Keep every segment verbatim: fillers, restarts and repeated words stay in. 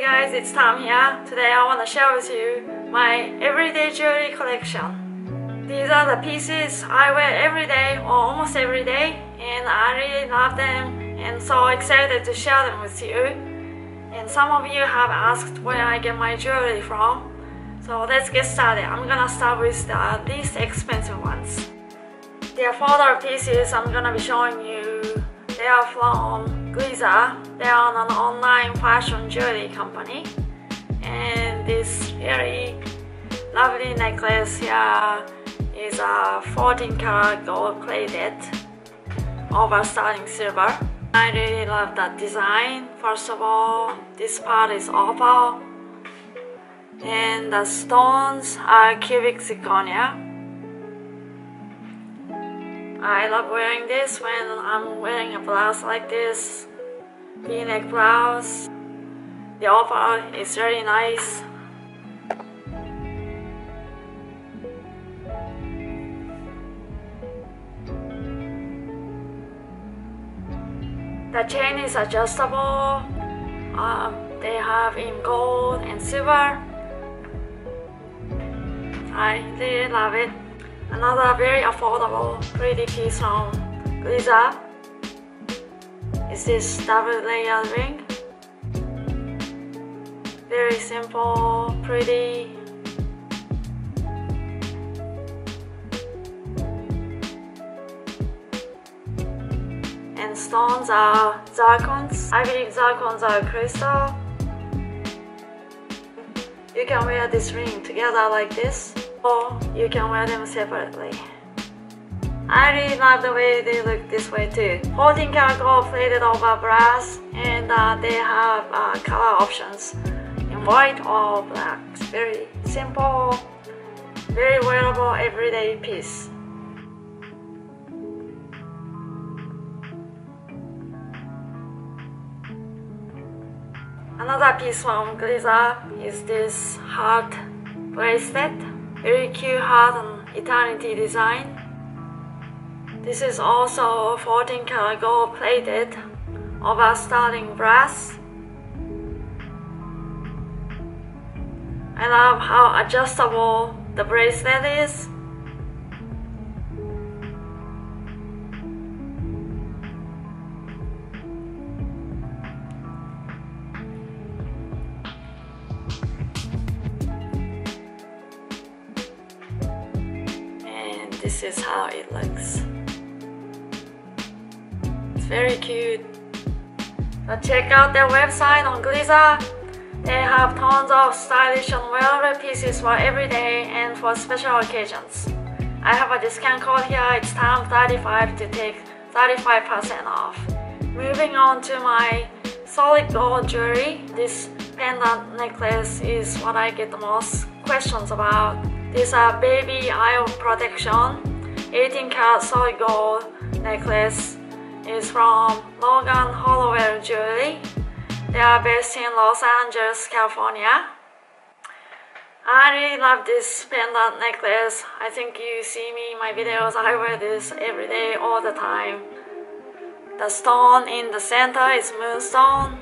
guys, it's Tom here. Today I want to share with you my everyday jewelry collection. These are the pieces I wear every day or almost every day, and I really love them and so excited to share them with you. And some of you have asked where I get my jewelry from. So let's get started. I'm gonna start with the least expensive ones. There are four other pieces I'm gonna be showing you. They are from Gliza. They are an online fashion jewelry company. And this very lovely necklace here is a fourteen karat gold plated over sterling silver. I really love that design. First of all, this part is opal and the stones are cubic zirconia. I love wearing this when I'm wearing a blouse like this, V-neck blouse. The opal is very nice. The chain is adjustable. Um, they have in gold and silver. I really love it. Another very affordable, pretty piece from Gliza is this double layer ring. Very simple, pretty. And stones are zircons. I believe zircons are crystal. You can wear this ring together like this, or you can wear them separately. I really love the way they look this way too. fourteen karat gold plated over brass, and uh, they have uh, color options in white or black. It's very simple, very wearable everyday piece. Another piece from Gliza is this heart bracelet. Very cute heart and eternity design. This is also fourteen karat gold plated over sterling brass. I love how adjustable the bracelet is. This is how it looks. It's very cute. But check out their website on Gliza. They have tons of stylish and wearable pieces for every day and for special occasions. I have a discount code here. It's Tom thirty-five to take thirty-five percent off. Moving on to my solid gold jewelry. This pendant necklace is what I get the most questions about. These are baby eye protection. eighteen karat solid gold necklace is from Logan Hollowell Jewelry. They are based in Los Angeles, California. I really love this pendant necklace. I think you see me in my videos. I wear this every day, all the time. The stone in the center is moonstone.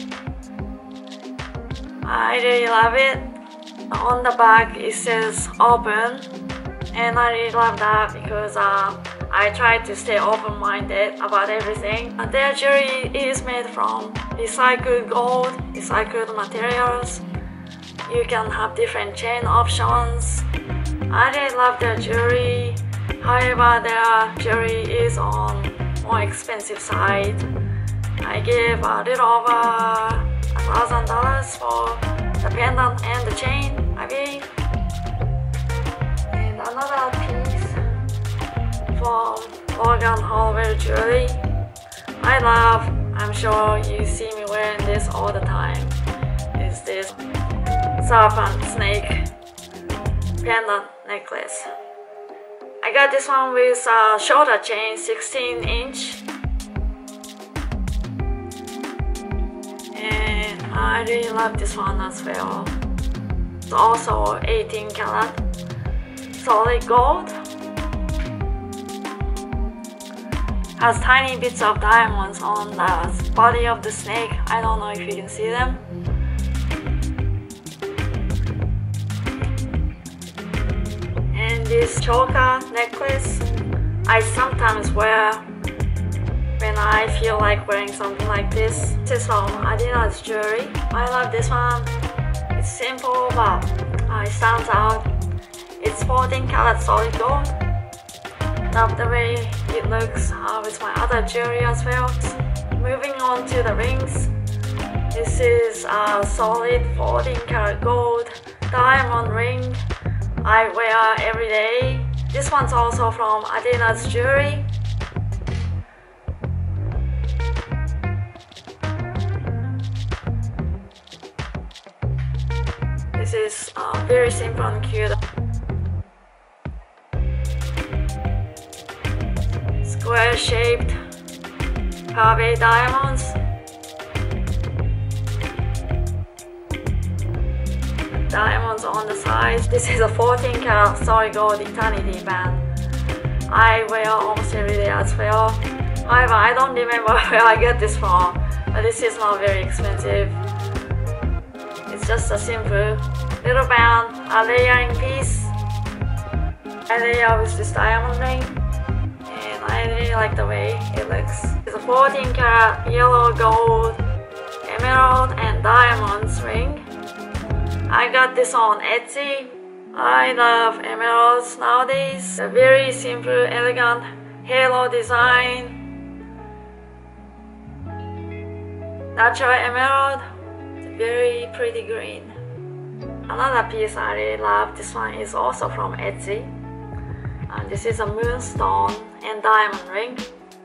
I really love it. On the back it says open, and I really love that because uh, I try to stay open-minded about everything. And their jewelry is made from recycled gold, recycled materials. You can have different chain options. I really love their jewelry. However, their jewelry is on more expensive side. I gave a little over a thousand dollars for the pendant and the chain, I believe. And another piece from Logan Hollowell Jewelry. I love, I'm sure you see me wearing this all the time, is this serpent snake pendant necklace. I got this one with a shorter chain, sixteen inch. I really love this one as well. It's also eighteen karat solid gold. Has tiny bits of diamonds on the body of the snake. I don't know if you can see them. And this choker necklace I sometimes wear when I feel like wearing something like this. This is from Adidas Jewelry. I love this one. It's simple but uh, it stands out. It's fourteen karat solid gold. Love the way it looks uh, with my other jewelry as well. Moving on to the rings. This is a solid fourteen karat gold diamond ring I wear every day. This one's also from Adidas Jewelry. This is uh, very simple and cute. Square shaped pave diamonds. Diamonds on the sides. This is a fourteen karat solid gold eternity band. I wear almost every day as well. However, I don't remember where I get this from, but this is not very expensive. It's just a simple little band, a layering piece. I layer with this diamond ring, and I really like the way it looks. It's a fourteen karat yellow gold, emerald and diamonds ring. I got this on Etsy. I love emeralds nowadays. A very simple, elegant halo design. Natural emerald, very pretty green. Another piece I really love, this one is also from Etsy. And this is a moonstone and diamond ring.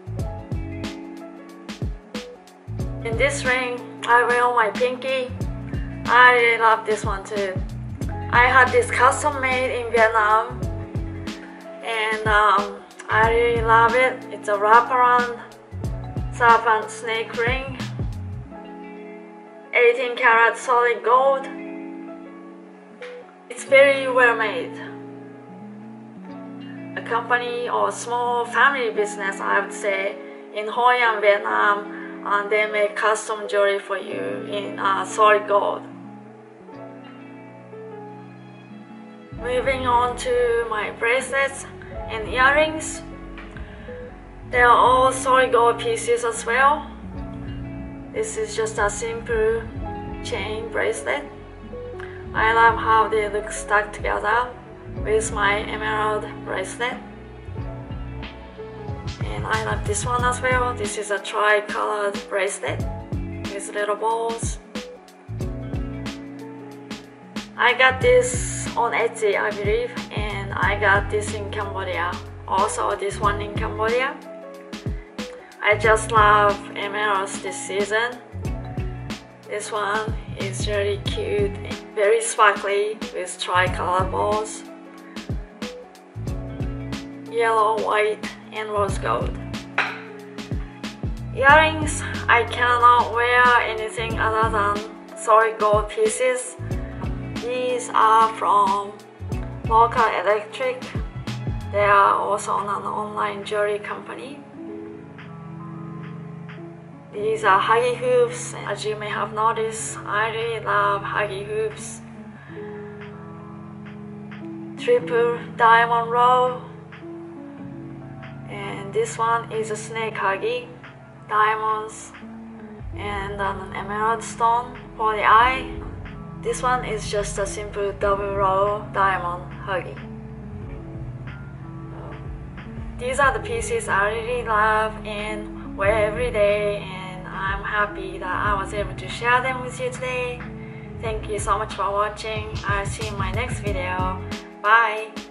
In this ring, I wear on my pinky. I really love this one too. I had this custom made in Vietnam, and um, I really love it. It's a wraparound serpent snake ring, eighteen karat solid gold. It's very well made. A company or a small family business, I would say, in Hoi An, Vietnam, and they make custom jewelry for you in uh, solid gold. Moving on to my bracelets and earrings. They are all solid gold pieces as well. This is just a simple chain bracelet. I love how they look stuck together with my emerald bracelet. And I love this one as well. This is a tri-colored bracelet with little balls. I got this on Etsy, I believe, and I got this in Cambodia. Also this one in Cambodia. I just love emeralds this season. This one is really cute, very sparkly with tri-color balls. Yellow, white and rose gold. Earrings, I cannot wear anything other than solid gold pieces. These are from Local Electric. They are also on an online jewelry company. These are Huggy hoops. As you may have noticed, I really love Huggy hoops. Triple diamond row. And this one is a snake Huggy. Diamonds and an emerald stone for the eye. This one is just a simple double row diamond Huggy. These are the pieces I really love and wear every day, and I'm happy that I was able to share them with you today. Thank you so much for watching. I'll see you in my next video. Bye!